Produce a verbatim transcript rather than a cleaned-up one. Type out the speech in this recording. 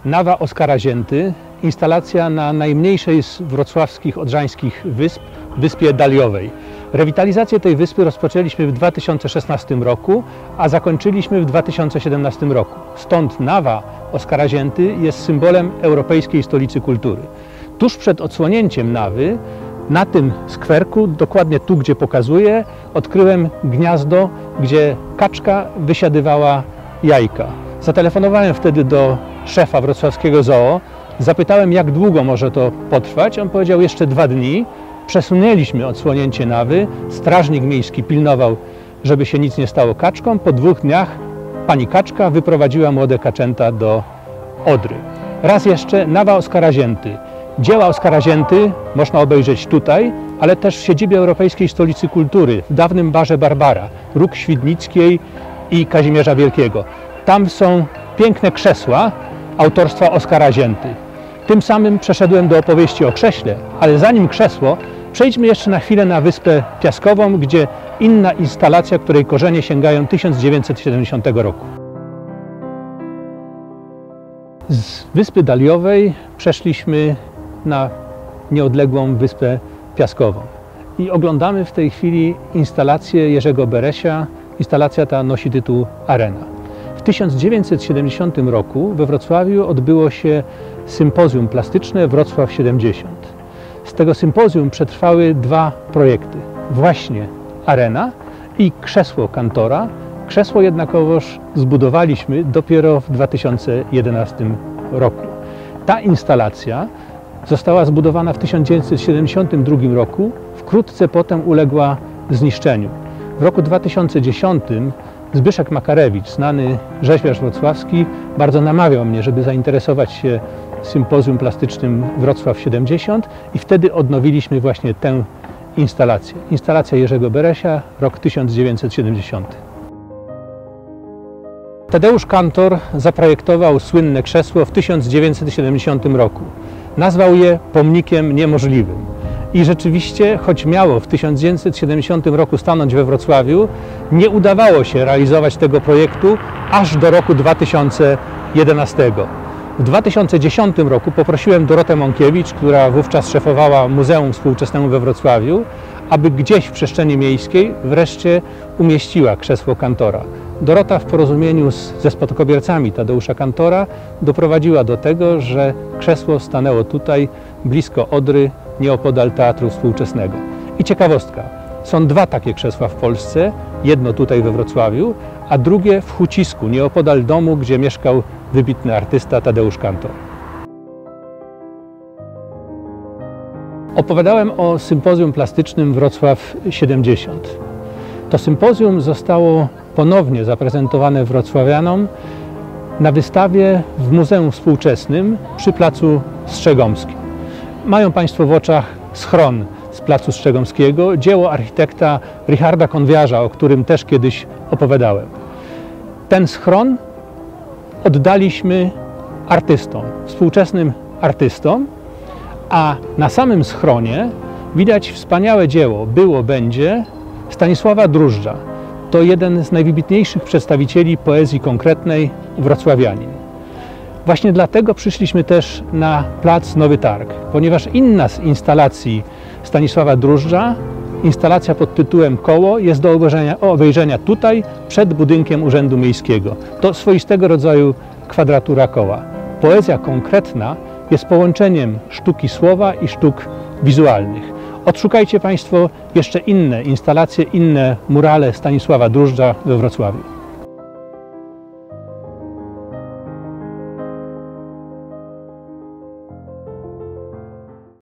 Nawa Oskara Zięty, instalacja na najmniejszej z wrocławskich odrzańskich wysp, wyspie Daliowej. Rewitalizację tej wyspy rozpoczęliśmy w dwa tysiące szesnastym roku, a zakończyliśmy w dwa tysiące siedemnastym roku. Stąd Nawa Oskara Zięty jest symbolem Europejskiej Stolicy Kultury. Tuż przed odsłonięciem Nawy, na tym skwerku, dokładnie tu, gdzie pokazuję, odkryłem gniazdo, gdzie kaczka wysiadywała jajka. Zatelefonowałem wtedy do szefa wrocławskiego zoo, zapytałem, jak długo może to potrwać. On powiedział, jeszcze dwa dni. Przesunęliśmy odsłonięcie Nawy, strażnik miejski pilnował, żeby się nic nie stało kaczkom. Po dwóch dniach pani kaczka wyprowadziła młode kaczęta do Odry. Raz jeszcze Nawa Oskara Zięty. Dzieła Oskara Zięty można obejrzeć tutaj, ale też w siedzibie Europejskiej Stolicy Kultury, w dawnym barze Barbara, Róg Świdnickiej i Kazimierza Wielkiego. Tam są piękne krzesła autorstwa Oskara Zięty. Tym samym przeszedłem do opowieści o krześle, ale zanim krzesło, przejdźmy jeszcze na chwilę na Wyspę Piaskową, gdzie inna instalacja, której korzenie sięgają tysiąc dziewięćset siedemdziesiątego roku. Z Wyspy Daliowej przeszliśmy na nieodległą Wyspę Piaskową i oglądamy w tej chwili instalację Jerzego Beresia. Instalacja ta nosi tytuł Arena. W tysiąc dziewięćset siedemdziesiątym roku we Wrocławiu odbyło się sympozjum plastyczne Wrocław siedemdziesiąt. Z tego sympozjum przetrwały dwa projekty. Właśnie Arena i krzesło kantora. Krzesło jednakowoż zbudowaliśmy dopiero w dwa tysiące jedenastym roku. Ta instalacja została zbudowana w tysiąc dziewięćset siedemdziesiątym drugim roku, wkrótce potem uległa zniszczeniu. W roku dwa tysiące dziesiątym Zbyszek Makarewicz, znany rzeźbiarz wrocławski, bardzo namawiał mnie, żeby zainteresować się sympozjum plastycznym Wrocław siedemdziesiąt i wtedy odnowiliśmy właśnie tę instalację. Instalacja Jerzego Beresia, rok tysiąc dziewięćset siedemdziesiąty. Tadeusz Kantor zaprojektował słynne krzesło w tysiąc dziewięćset siedemdziesiątym roku. Nazwał je pomnikiem niemożliwym. I rzeczywiście, choć miało w tysiąc dziewięćset siedemdziesiątym roku stanąć we Wrocławiu, nie udawało się realizować tego projektu aż do roku dwa tysiące jedenastego. W dwa tysiące dziesiątym roku poprosiłem Dorotę Mąkiewicz, która wówczas szefowała Muzeum Współczesnemu we Wrocławiu, aby gdzieś w przestrzeni miejskiej wreszcie umieściła krzesło kantora. Dorota w porozumieniu z, ze spadkobiercami Tadeusza Kantora doprowadziła do tego, że krzesło stanęło tutaj, blisko Odry, nieopodal Teatru Współczesnego. I ciekawostka, są dwa takie krzesła w Polsce, jedno tutaj we Wrocławiu, a drugie w Hucisku, nieopodal domu, gdzie mieszkał wybitny artysta Tadeusz Kantor. Opowiadałem o sympozjum plastycznym Wrocław siedemdziesiąt. To sympozjum zostało ponownie zaprezentowane wrocławianom na wystawie w Muzeum Współczesnym przy Placu Strzegomskim. Mają Państwo w oczach schron z Placu Strzegomskiego, dzieło architekta Richarda Konwiarza, o którym też kiedyś opowiadałem. Ten schron oddaliśmy artystom, współczesnym artystom, a na samym schronie widać wspaniałe dzieło Było, będzie Stanisława Drużdża. To jeden z najwybitniejszych przedstawicieli poezji konkretnej wrocławianin. Właśnie dlatego przyszliśmy też na plac Nowy Targ, ponieważ inna z instalacji Stanisława Drużdża, instalacja pod tytułem Koło, jest do obejrzenia, obejrzenia tutaj, przed budynkiem Urzędu Miejskiego. To swoistego rodzaju kwadratura koła. Poezja konkretna jest połączeniem sztuki słowa i sztuk wizualnych. Odszukajcie Państwo jeszcze inne instalacje, inne murale Stanisława Drużdża we Wrocławiu.